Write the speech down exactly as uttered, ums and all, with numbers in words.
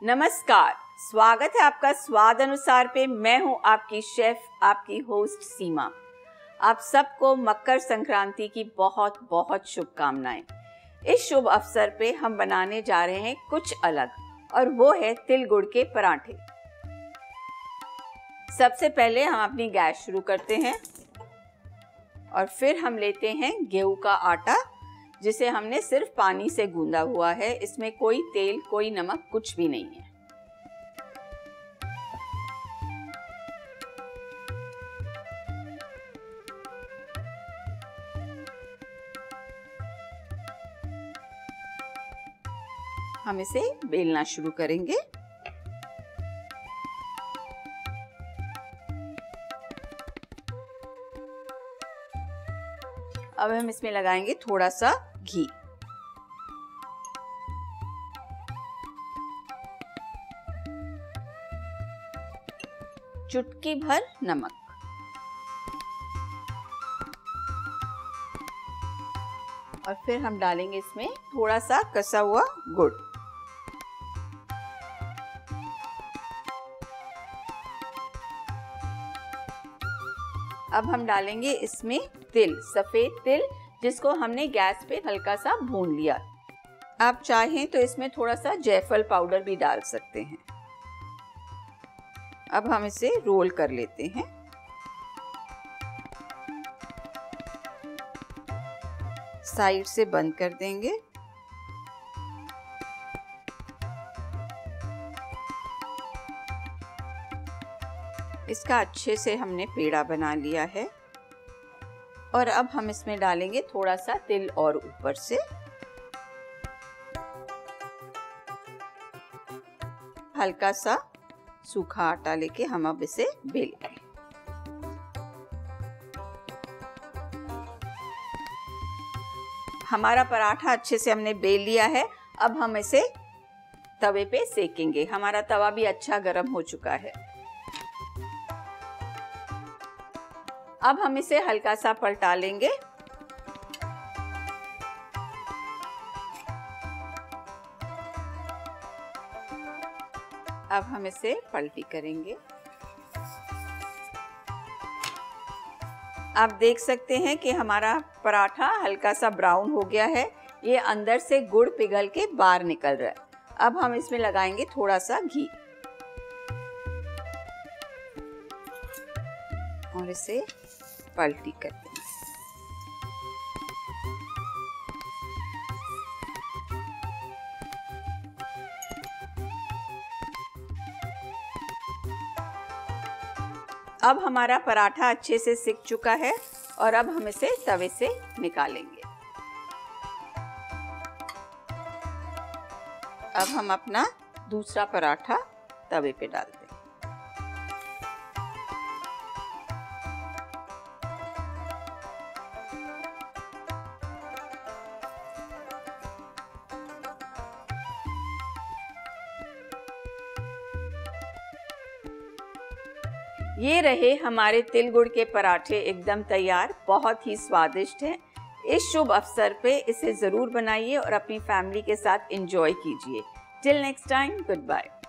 नमस्कार, स्वागत है आपका स्वाद अनुसार पे। मैं हूं आपकी शेफ, आपकी होस्ट सीमा। आप सबको मकर संक्रांति की बहुत बहुत शुभकामनाएं। इस शुभ अवसर पे हम बनाने जा रहे हैं कुछ अलग, और वो है तिल गुड़ के पराठे। सबसे पहले हम अपनी गैस शुरू करते हैं और फिर हम लेते हैं गेहूं का आटा, जिसे हमने सिर्फ पानी से गूंदा हुआ है। इसमें कोई तेल, कोई नमक, कुछ भी नहीं है। हम इसे बेलना शुरू करेंगे। अब हम इसमें लगाएंगे थोड़ा सा घी। चुटकी भर नमक और फिर हम डालेंगे इसमें थोड़ा सा कसा हुआ गुड़। अब हम डालेंगे इसमें तिल, सफेद तिल, जिसको हमने गैस पे हल्का सा भून लिया। आप चाहें तो इसमें थोड़ा सा जायफल पाउडर भी डाल सकते हैं। अब हम इसे रोल कर लेते हैं। साइड से बंद कर देंगे। इसका अच्छे से हमने पेड़ा बना लिया है और अब हम इसमें डालेंगे थोड़ा सा तिल और ऊपर से। हल्का सा सूखा आटा लेके हम अब इसे बेलेंगे। हमारा पराठा अच्छे से हमने बेल लिया है। अब हम इसे तवे पे सेकेंगे। हमारा तवा भी अच्छा गर्म हो चुका है। अब हम इसे हल्का सा पलटा लेंगे। अब हम इसे पलटी करेंगे। आप देख सकते हैं कि हमारा पराठा हल्का सा ब्राउन हो गया है। ये अंदर से गुड़ पिघल के बाहर निकल रहा है। अब हम इसमें लगाएंगे थोड़ा सा घी और इसे पलटी कर देंगे। अब हमारा पराठा अच्छे से सिक चुका है और अब हम इसे तवे से निकालेंगे। अब हम अपना दूसरा पराठा तवे पे डालते हैं। ये रहे हमारे तिल गुड़ के पराठे, एकदम तैयार, बहुत ही स्वादिष्ट हैं। इस शुभ अवसर पे इसे जरूर बनाइए और अपनी फैमिली के साथ एंजॉय कीजिए। Till next time, good bye.